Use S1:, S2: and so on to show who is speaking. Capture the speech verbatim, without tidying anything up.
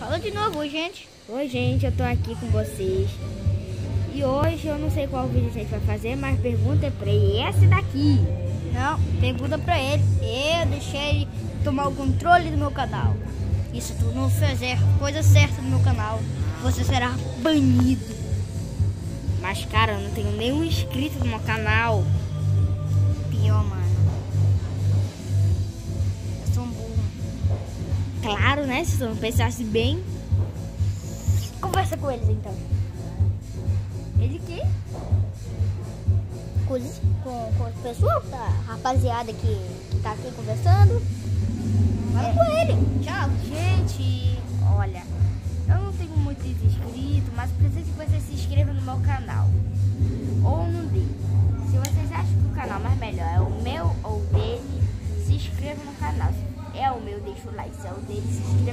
S1: Fala de novo, gente.
S2: Oi, gente, eu tô aqui com vocês. E hoje eu não sei qual vídeo a gente vai fazer, mas pergunta é pra esse daqui.
S1: Não, pergunta pra ele. Eu deixei ele tomar o controle do meu canal. E se tu não fizer coisa certa no meu canal, você será banido.
S2: Mas, cara, eu não tenho nenhum inscrito no meu canal.
S1: Pior, mano. Eu sou um burro.
S2: Claro, né? Se tu não pensasse bem.
S1: Conversa com eles, então.
S2: Ele que?
S1: Com, com, com o pessoal, tá? Rapaziada que, que tá aqui conversando. Fala
S2: É.
S1: com ele. Tchau.
S2: Gente, olha, eu não tenho muitos inscritos, mas preciso que vocês se inscrevam no meu canal. Ou no dele. Se vocês acham que o canal mais melhor é o meu ou o dele, se inscrevam no canal. Se é o meu, deixa o like. Se é o dele, se inscreva.